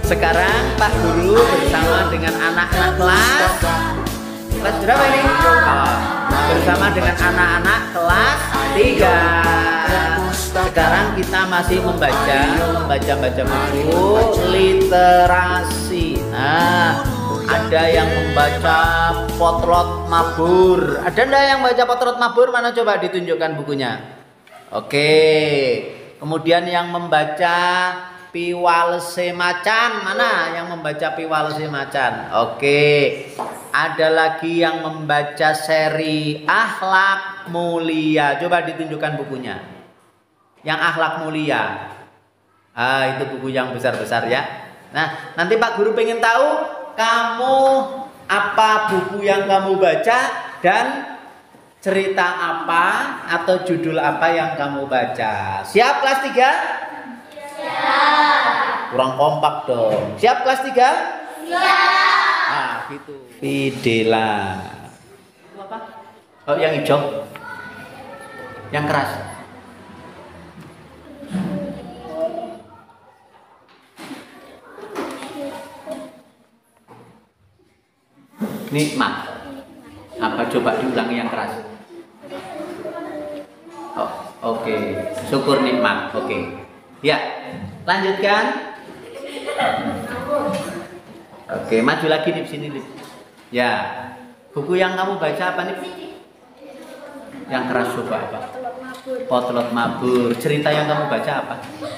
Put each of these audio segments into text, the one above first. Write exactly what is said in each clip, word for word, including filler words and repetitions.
Sekarang Pak Guru bersama dengan anak-anak kelas kelas berapa ini? Oh, bersama dengan anak-anak kelas tiga. Sekarang kita masih membaca membaca-baca buku literasi. Nah, ada yang membaca Potlot Mabur. Ada enggak yang baca Potlot Mabur? Mana coba ditunjukkan bukunya. Oke. Kemudian yang membaca Piwalese Macan, mana yang membaca Piwalese Macan? Oke. Ada lagi yang membaca seri Akhlak Mulia. Coba ditunjukkan bukunya. Yang Akhlak Mulia. Ah, itu buku yang besar-besar ya. Nah, nanti Pak Guru pengen tahu kamu apa buku yang kamu baca dan cerita apa atau judul apa yang kamu baca. Siap kelas tiga? Siap. Kurang kompak dong. Siap kelas tiga? Siap. Nah, gitu. Videla. Itu apa? Oh, yang hijau. Yang keras. Nikmat. Apa coba diulangi yang keras? Oh, oke. Okay. Syukur nikmat. Oke. Okay. Ya, lanjutkan. Oke, maju lagi di sini nih. Ya, buku yang kamu baca apa nih? Yang keras coba apa? Potlot Mabur. Cerita yang kamu baca apa?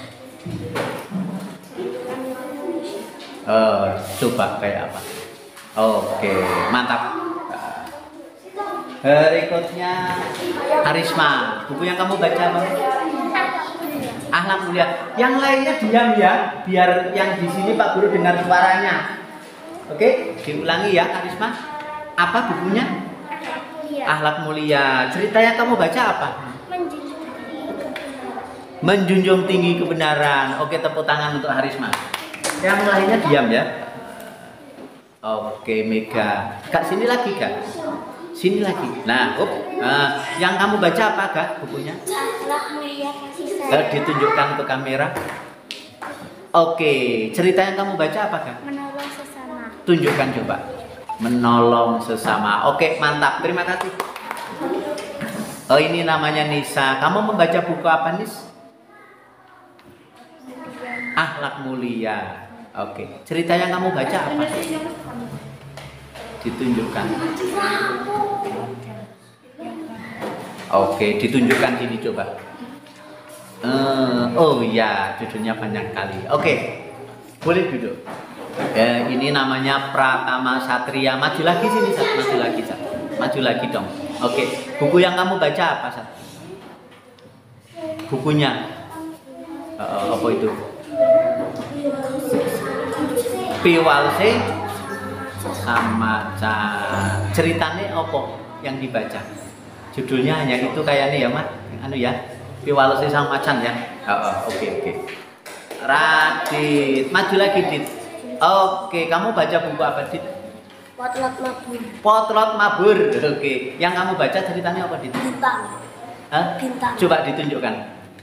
Oh, coba kayak apa? Oke, mantap. Berikutnya Harisma. Buku yang kamu baca apa? Akhlak Mulia. Yang lainnya diam ya, biar yang di sini Pak Guru dengar suaranya. Oke, diulangi ya Harisma. Apa bukunya? Akhlak Mulia. Cerita yang kamu baca apa? Menjunjung tinggi kebenaran. Oke, tepuk tangan untuk Harisma. Yang lainnya diam ya. Oke, Mega. Kak, sini lagi, Kak. Sini lagi. Nah, up. Nah, yang kamu baca apa, Kak, bukunya? Eh, ditunjukkan ke kamera. Oke, cerita yang kamu baca apa, Kak? Menolong sesama. Tunjukkan coba. Menolong sesama. Oke, mantap. Terima kasih. Oh, ini namanya Nisa. Kamu membaca buku apa, Nis? Akhlak Mulia. Oke, cerita yang kamu baca apa? Ditunjukkan. Oke, ditunjukkan sini coba. Uh, oh iya, judulnya banyak kali. Oke, boleh duduk. Eh, ini namanya Pratama Satria. Maju lagi sini, Sat. Maju lagi, Sat. Maju lagi dong. Oke, buku yang kamu baca apa, Sat? Bukunya. Uh, apa itu? Piwalese Macan. Ceritanya apa yang dibaca? Judulnya hanya itu kayaknya ya, Mak. Anu ya. Piwalese Macan ya. Oh, oh, oke oke. Radit, maju lagi, Dit. Oke, kamu baca buku apa, Dit? Potlot Mabur. Potlot Mabur. Oke. Yang kamu baca ceritanya apa, Dit? Bintang. Hah? Bintang. Coba ditunjukkan.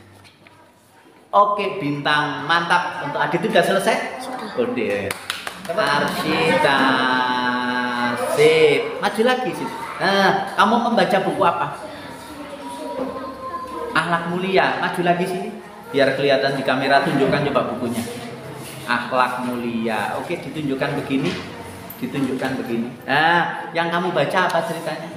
Oke, bintang. Mantap. Untuk Adit sudah selesai? Sudah. Udah. Arsita. Sip. Maju lagi, sip. Nah, kamu membaca buku apa? Akhlak Mulia. Maju lagi sini. Biar kelihatan di kamera, tunjukkan coba bukunya. Akhlak Mulia. Oke, ditunjukkan begini. Ditunjukkan begini. Nah, yang kamu baca apa ceritanya?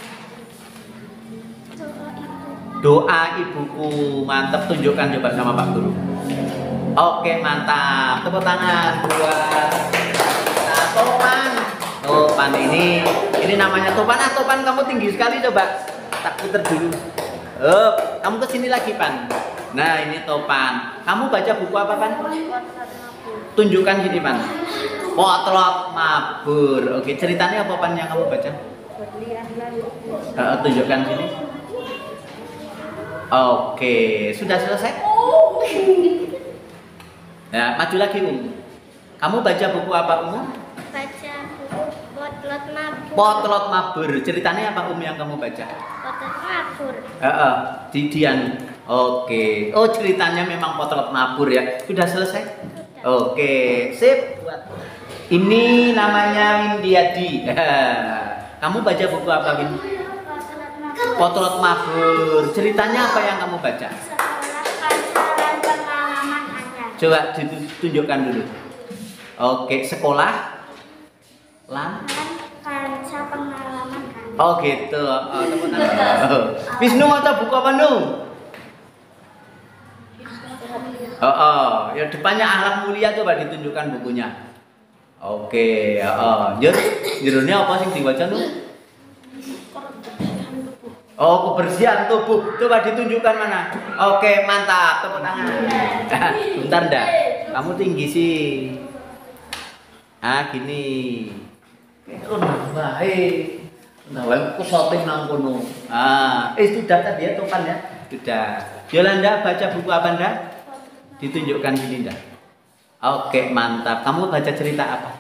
Doa Ibuku. Mantap, tunjukkan coba sama Pak Guru. Oke, mantap. Tepuk tangan buat nah, Topan. Topan ini, ini namanya Topan. Ah, Topan kamu tinggi sekali, coba tak puter dulu. Oh, kamu kesini lagi, Pan. Nah, ini Topan. Kamu baca buku apa, Pan? Tunjukkan gini, Pan. Potlot Mabur. Oke, ceritanya apa, Pan, yang kamu baca? Uh, tunjukkan sini. Oke, sudah selesai? Ya, maju lagi, Um. Kamu baca buku apa, Um? Baca buku Potlot Mabur. Potlot Mabur. Ceritanya apa, Um, yang kamu baca? Potlot Mabur. Heeh, di Dian. Oke. Oh, ceritanya memang Potlot Mabur ya. Sudah selesai? Sudah. Oke, sip. Ini namanya Windiadi. Kamu baca buku apa, Win? Potlot Mabur. Ceritanya apa yang kamu baca? Sekolah pelajaran pengalaman Anda. Coba ditunjukkan dulu. Oke, sekolah lan Kaca pengalaman Anda. oh gitu. Oh, tepuk tangan. Oh. Wisnu maca buku apa, Nu? Oh, oh, ya depannya Akhlak Mulia, coba ditunjukkan bukunya. Oke, oh, jur, judulnya apa sih dibaca, Nu? Oh, kebersihan tubuh. Coba ditunjukkan mana? Oke, mantap. Tepuk tangan. Bentar ndak? Kamu tinggi sih. Ah, gini. Oh, baik. Nah, aku shopping nang kono. Ah, eh sudah tadi ya, Topan ya? Sudah. Yolanda baca buku apa, Ndak? Ditunjukkan sini, Ndak. Oke, mantap. Kamu baca cerita apa?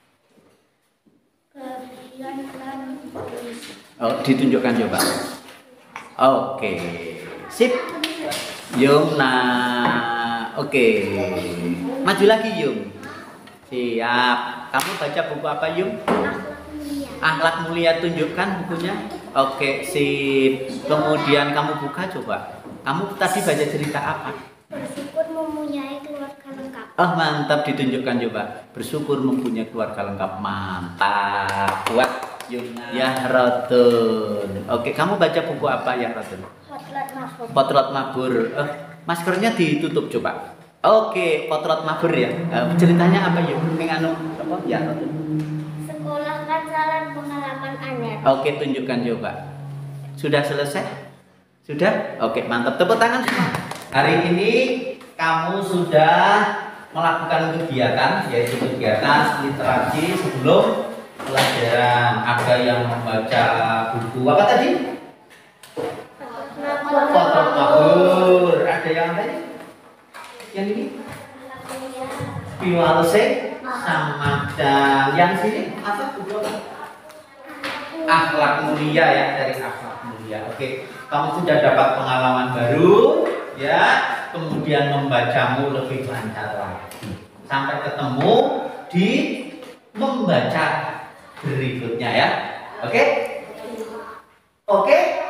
Oh, ditunjukkan coba. Oke, sip. Yung, nah, oke. Maju lagi, Yung. Siap. Kamu baca buku apa, Yung? Akhlak Mulia, tunjukkan bukunya. Oke, sip. Kemudian kamu buka coba. Kamu tadi baca cerita apa? Bersyukur mempunyai keluarga lengkap. Oh, mantap, ditunjukkan coba. Bersyukur mempunyai keluarga lengkap. Mantap. Buat Yuna. Ya Rotun. Oke, kamu baca buku apa ya Rotun? Potlot Mabur. Potlot Mabur. Eh, maskernya ditutup coba. Oke, Potlot Mabur ya. Eh, ceritanya apa yuk? Ning anu apa ya Rotun? Sekolah Kacalan pengalaman Anda. Oke, tunjukkan coba. Sudah selesai? Sudah? Oke, mantap. Tepuk tangan semua. Hari ini kamu sudah melakukan kegiatan, yaitu kegiatan literasi sebelum pelajaran. Ada yang membaca buku apa tadi? Potlot Mabur. Ada yang tadi? Yang ini? Piwalese sama dan yang sini apa buku apa? Akhlak Mulia ya, dari Akhlak Mulia. Oke, kamu sudah dapat pengalaman baru ya, kemudian membacamu lebih lancar lagi. Sampai ketemu di membaca berikutnya ya. Oke? Oke?